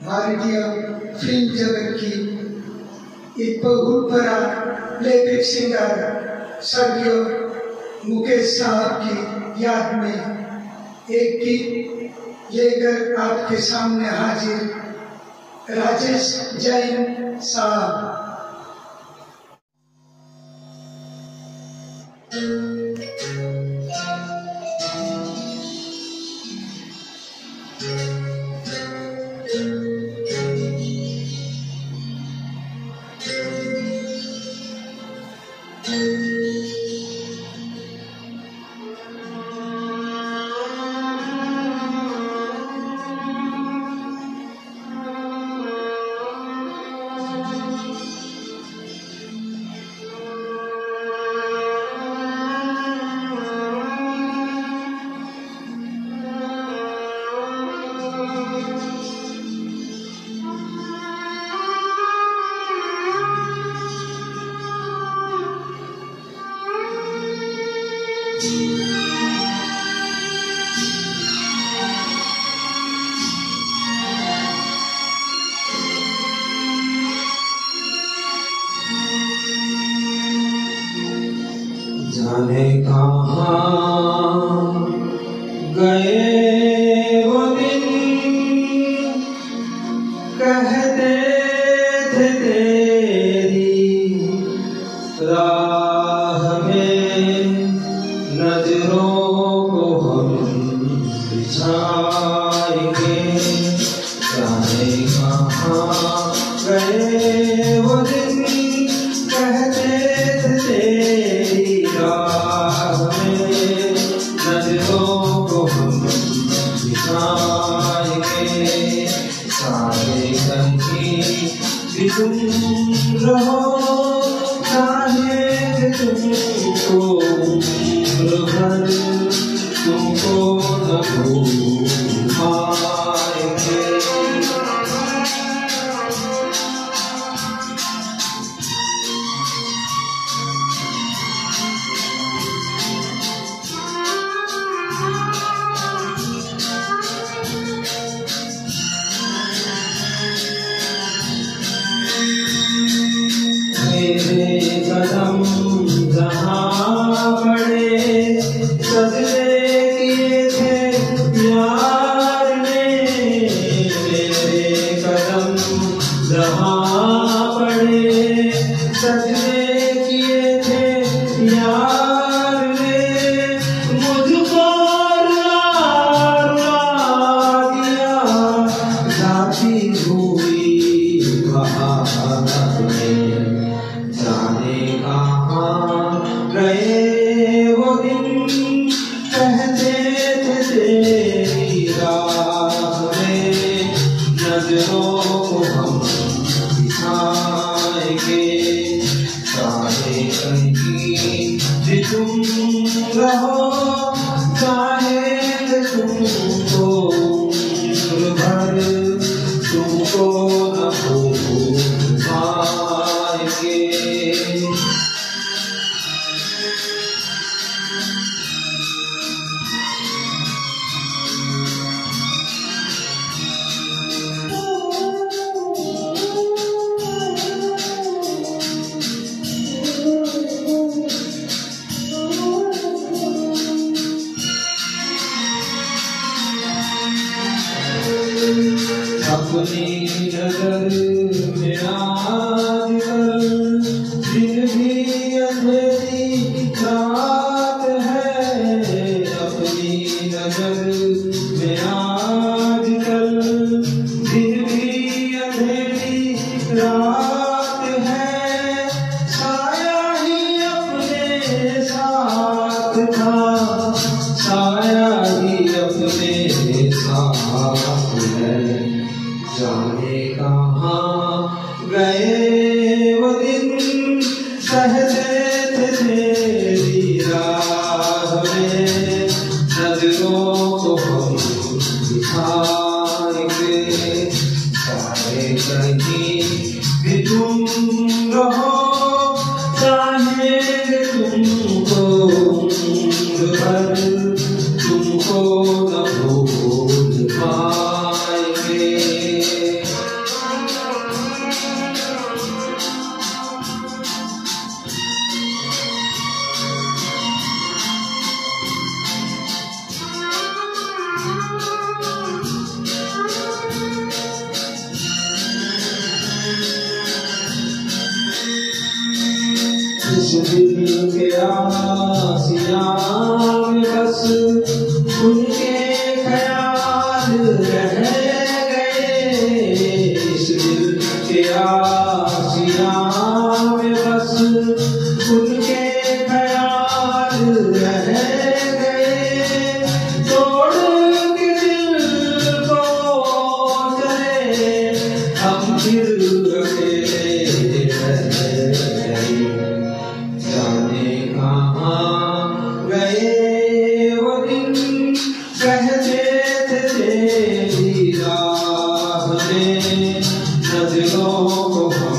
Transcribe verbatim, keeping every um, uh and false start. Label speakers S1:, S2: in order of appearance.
S1: भारतीय फिल्म जगत की एक बहुत बड़ा प्लेबैक सिंगर स्वर्गीय मुकेश साहब की याद में एक गीत लेकर आपके सामने हाजिर राजेश जैन साहब।
S2: जाने कहाँ गए वो दिन कहते थे तेरी राह में नजरों को हम बिछाएंगे। जाने कहाँ गए वो दिन कहते थे तेरी राह में नजरों को हम बिछाएंगे। सारे कहीं भी तुम रहो चाहे तुमको उम्र भर तुमको न भूल पाएंगे। मेरे कदम जहाँ पड़े सजदे किए थे यार ने। मेरे कदम जहाँ पड़े सजदे किए थे यार ने। मुझको रुला रुला दिया जाती हुई बहार में। जाने कहाँ गए वो दिन कहते थे तेरी राह में नजरों को हम दिखाएंगे। चाहे कहीं भी तुम रहो चाहे तुमको उम्र भर तुमको न भूल पाएंगे। अपनी नजर में आजकल दिन भी अंधेरी रात है। अपनी नजर में आजकल दिन भी अंधेरी रात है। साया ही अपने साथ था साया ही अपने साथ है। जाने कहाँ गए वो दिन कहते थे तेरी राह में नजरों को हम दिखाएंगे। चाहे कहीं भी तुम रहो चाहे तुमको उम्र भर तुमको न भूल पाएंगे। फिर अकेले रह गई। जाने कहाँ गए वो दिन, कहते थे तेरी राह में नजरों को